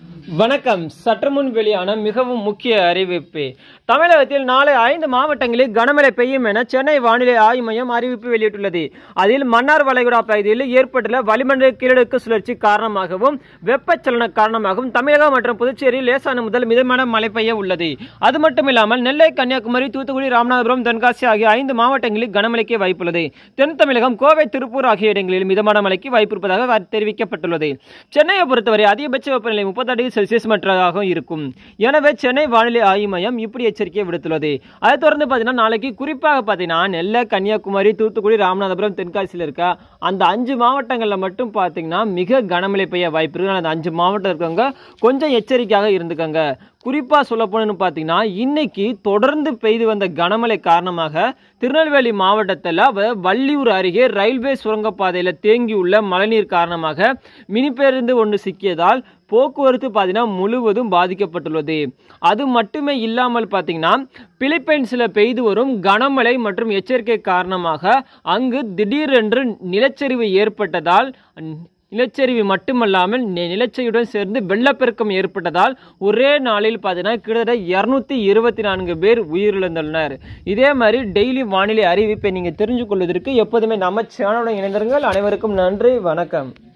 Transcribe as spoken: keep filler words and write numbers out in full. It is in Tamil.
வணக்கம். சற்றுமுன் வெளியான மிகவும் முக்கிய அறிவிப்பு. தமிழகத்தில் நாளை ஐந்து மாவட்டங்களில் கனமழை பெய்யும் என சென்னை வானிலை ஆய்வு மையம் அறிவிப்பு வெளியிட்டுள்ளது. அதில் மன்னார் வளைகுடா பகுதியில் ஏற்பட்டுள்ள வளிமண்டல கீழடுக்கு சுழற்சி காரணமாகவும் வெப்பச்சலன காரணமாகவும் தமிழகம் மற்றும் புதுச்சேரியில் லேசான முதல் மிதமான மழை பெய்ய உள்ளது. அது மட்டுமில்லாமல் நெல்லை, கன்னியாகுமரி, தூத்துக்குடி, ராமநாதபுரம், தென்காசி ஆகிய ஐந்து மாவட்டங்களில் கனமழைக்கு வாய்ப்புள்ளது. தென் தமிழகம், கோவை, திருப்பூர் ஆகிய இடங்களில் மிதமான மழைக்கு வாய்ப்பு இருப்பதாக தெரிவிக்கப்பட்டுள்ளது. சென்னையை பொறுத்தவரை அதிகபட்ச வெப்பநிலை முப்பது டிகிரி செல்சியஸ் மற்றதாக இருக்கும். எனவே சென்னை வானிலை ஆய்வு மையம் இப்படி எச்சரிக்கை விடுத்துள்ளது. அதை தொடர்ந்து பார்த்தீங்கன்னா நாளைக்கு குறிப்பாக பார்த்தீங்கன்னா நெல்லை, கன்னியாகுமரி, தூத்துக்குடி, ராமநாதபுரம், தென்காசியில் இருக்க அந்த அஞ்சு மாவட்டங்களில் மட்டும் பார்த்தீங்கன்னா மிக கனமழை பெய்ய வாய்ப்பு இருக்கு. அந்த அஞ்சு மாவட்டம் இருக்கவங்க கொஞ்சம் எச்சரிக்கையாக இருந்துக்கங்க. குறிப்பாக சொல்ல போனோம்னு பார்த்தீங்கன்னா இன்னைக்கு தொடர்ந்து பெய்து வந்த கனமழை காரணமாக திருநெல்வேலி மாவட்டத்தில் வள்ளியூர் அருகே ரயில்வே சுரங்கப்பாதையில் தேங்கியுள்ள மழைநீர் காரணமாக மினி பேருந்து ஒன்று சிக்கியதால் போக்குவரத்து பார்த்தீங்கன்னா முழுவதும் பாதிக்கப்பட்டுள்ளது. அது மட்டுமே இல்லாமல் பார்த்தீங்கன்னா பிலிப்பைன்ஸில் பெய்து வரும் கனமழை மற்றும் எச்சரிக்கை காரணமாக அங்கு திடீரென்று நிலச்சரிவு ஏற்பட்டதால் நிலச்சரிவு மட்டுமல்லாமல் நிலச்சரிவுடன் சேர்ந்து வெள்ளப்பெருக்கம் ஏற்பட்டதால் ஒரே நாளில் பார்த்தீங்கன்னா கிட்டத்தட்ட இருநூத்தி இருபத்தி நான்கு பேர் உயிரிழந்துள்ளனர். இதே மாதிரி டெய்லி வானிலை அறிவிப்பை நீங்கள் தெரிஞ்சு கொள்வதற்கு எப்போதுமே நம்ம சேனலுடன் இணைந்திருங்கள். அனைவருக்கும் நன்றி, வணக்கம்.